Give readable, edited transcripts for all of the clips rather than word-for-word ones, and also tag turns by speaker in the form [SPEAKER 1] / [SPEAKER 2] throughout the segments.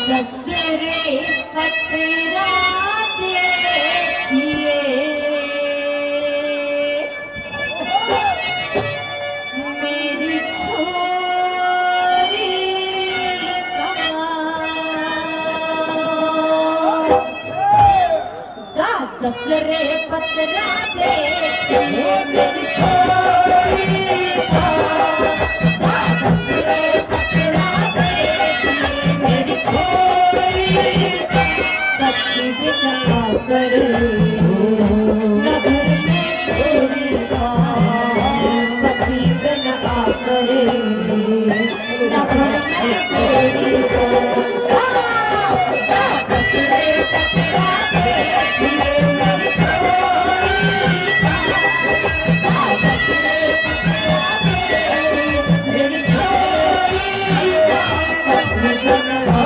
[SPEAKER 1] दसरे पतरा देखिए मेरी छोरी का दसरे पतरा देखिए मेरी छोरी का दसरे पतरा देखिए मेरी छोरी पति बिना करे न घर में छोरी का पति बिना करे न घर में छोरी का दसरे पतरा देखिए मेरी छोरी का दसरे पतरा देखिए मेरी छोरी पति बिना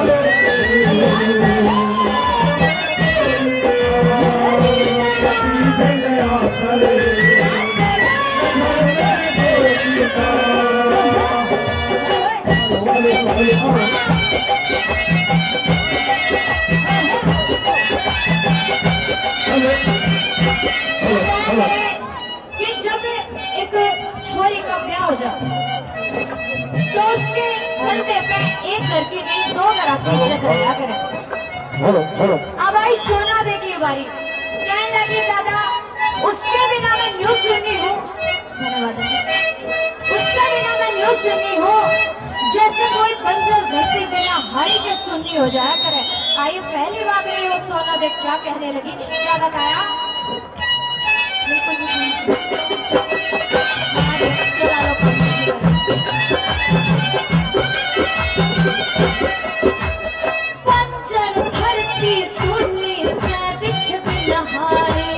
[SPEAKER 1] कि जब एक छोरी का ब्याह हो जाए तो उसके कंधे पे एक घर की नहीं दो घर की इज्जत रखा करें। अब आई सोना दे की बारी कहने लगी दादा उसके बिना मैं न्यूज सुननी हूँ उसके बिना मैं न्यूज सुननी हूँ जैसे कोई बंजर धरती बिना हाड़ी के सुननी हो जाया करे। आइए पहली बात में वो सोना देख क्या कहने लगी क्या बताया चला लो बंजर धरती सुननी से दिख बिनहारी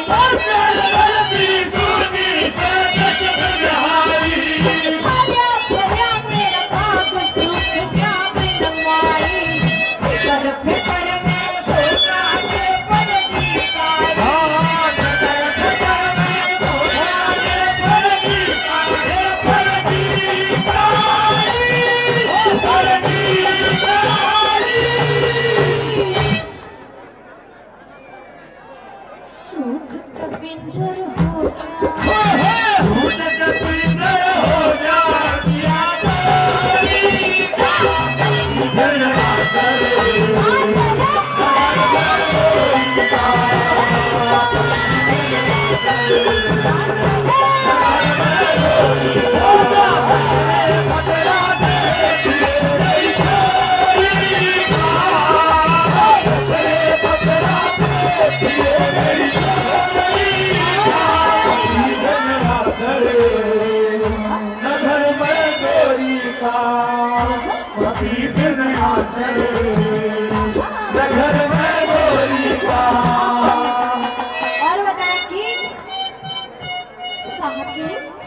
[SPEAKER 1] हरा भरा मेरा बाग सूख गया बिन मारी फिकर में सोना के पलटी कारी सूख का पिंजर हो और बताया कि कहा कि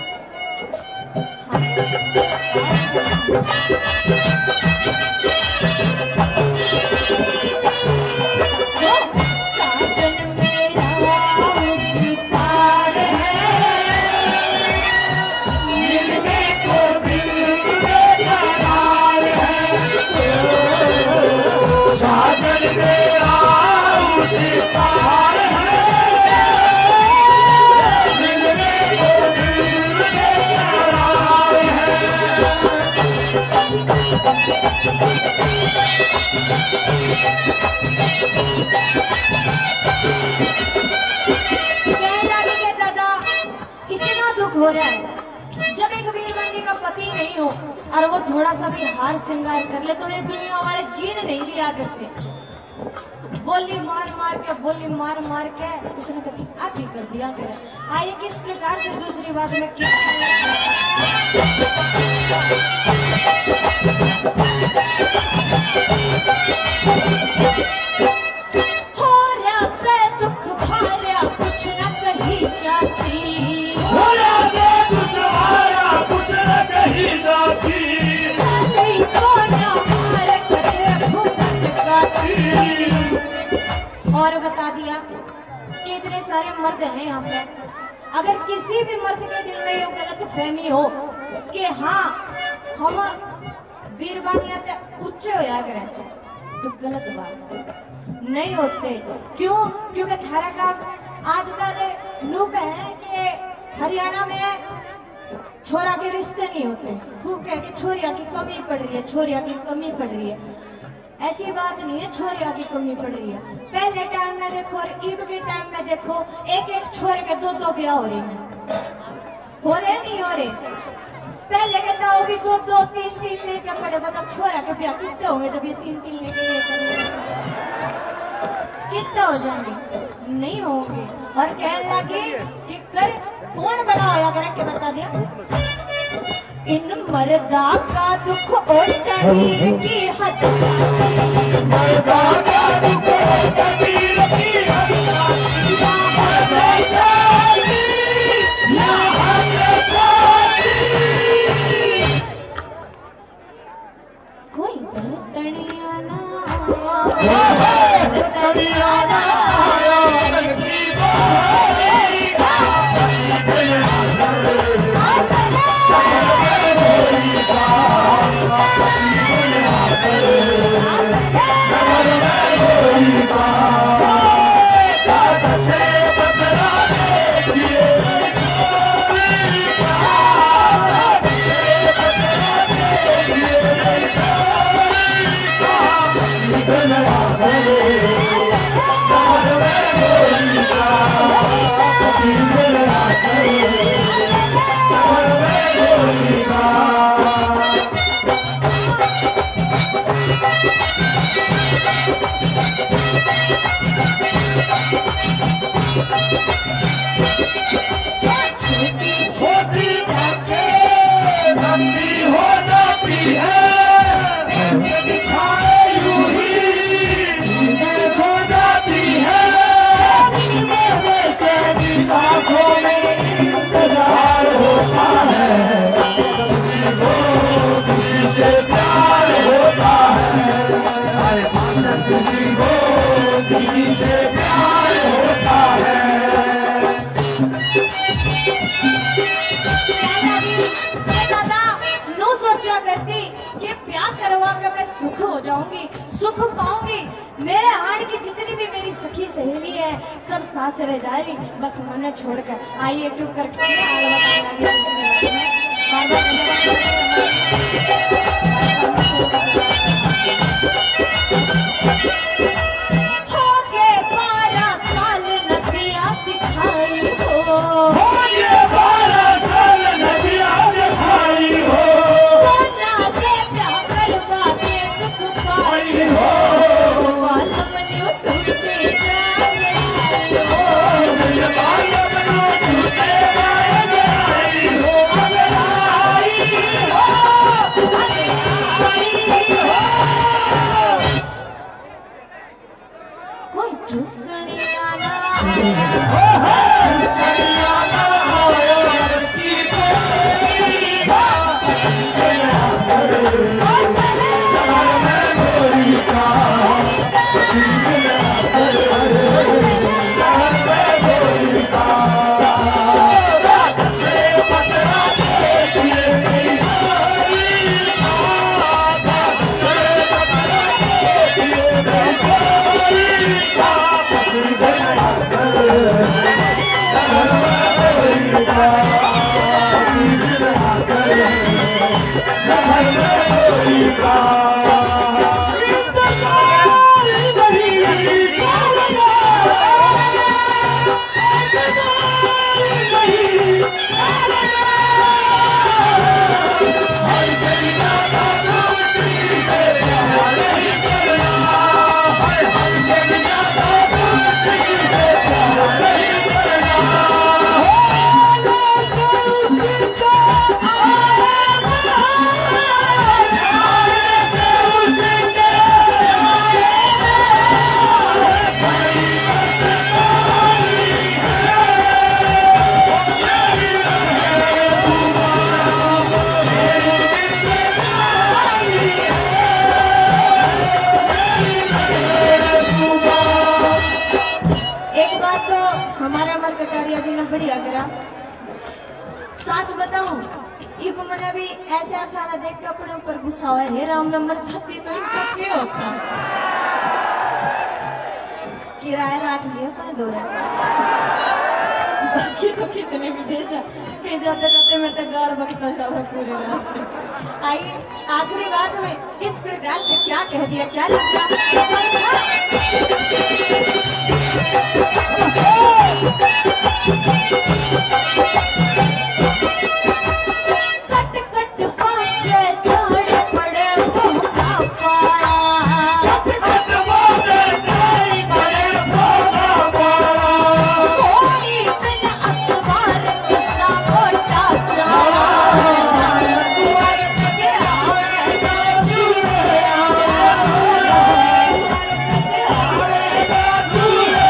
[SPEAKER 1] साजन मेरा उस पार है मिलने को दिल बेकरार है साजन मेरा उस पार है मिलने को दिल बेकरार है। कहने लगे कि दादा इतना दुख हो रहा है जब एक वीरवानी का पति नहीं हो और वो थोड़ा सा भी हार श्रृंगार कर ले तो ये दुनिया वाले जीने नहीं दिया करते। बोली मार मार के उसने कभी आप ही कर दिया करे। आइए किस प्रकार से दूसरी बात में क्या हो रहा से दुख भार्या कुछ न कही जाती हो रहा से दुख भार्या कुछ न कही जाती चली को न मार कदे भूमत गाती। और बता दिया कि इतने सारे मर्द हैं यहाँ पे अगर किसी भी मर्द के दिल में ये गलत फहमी हो कि हाँ हम बीरबानिया ते उच्चे होया करें तो गलत बात है, नहीं होते। क्यों? क्योंकि थारा काम आजकल लोग हैं कि हरियाणा में छोरा के रिश्ते नहीं होते, खूब कह के छोरिया की कमी पड़ रही है, छोरिया की कमी पड़ रही है। ऐसी बात नहीं है, छोरिया की कमी पड़ रही है। पहले टाइम में देखो और ईब के टाइम में देखो, एक एक छोरे के दो दो ब्याह हो रहे हैं, हो रहे नहीं हो रहे। पहले कहता वो भी दो दो तीन तीन लेके पड़े, बता छोरा के ब्याह कितने होंगे जब ये तीन तीन लेके कितना हो जाएंगे? नहीं होंगे। और कहने लगे कि कर कौन बड़ा होया कर के बता दिया, इन मर्दा का दुख और तबीर की हद, मर्दा का दुख और तबीर की हद, कोई बर्तनिया ना सुख पाऊंगी। मेरे आड़ की जितनी भी मेरी सखी सहेली है सब सास रह जा रही, बस मन छोड़कर आइए क्यों करके हो गए 12 साल नदिया दिखाई हो, हो गए 12 साल नदिया दिखाई हो, सोना दे प्यार करवा के सुख पाई हो, को मैंने अभी ऐसे आसाना देख के अपने ऊपर गुस्सा हुआ, हे राम मैं मर जाती तो इनका क्या होता। किराया रख लिया अपने दो बाकी तो कितने भी दे जा के जाते जाते मेरे तक गाड़ बकता जाओ पूरे रास्ते। आइए आखिरी बात में किस प्रकार से क्या कह दिया, क्या लिख दिया। कट कट पहुंचे छोड़ पड़े भूखा पाड़ा, कट कट पहुंचे छोड़ पड़े भूखा पाड़ा। कोई बिन अखबार किस्सा मोटा चाड़ा, नाम कुंवर के आवेगा चूड़े आवेगा चूड़े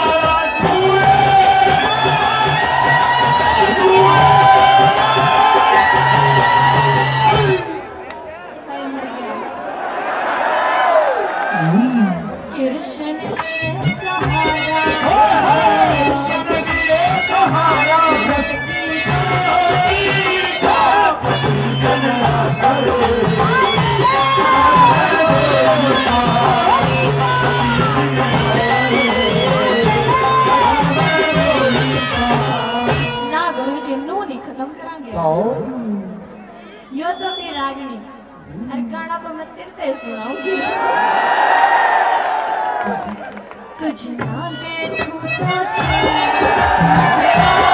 [SPEAKER 1] कृष्ण के सहारा, कृष्ण के सहारा ना गुरु जी नू नहीं खत्म करांगे यो तो तेरी रागनी, अरे गाना तो मैं तेरे ते सुनाऊंगी। तुझे ना देखूं तो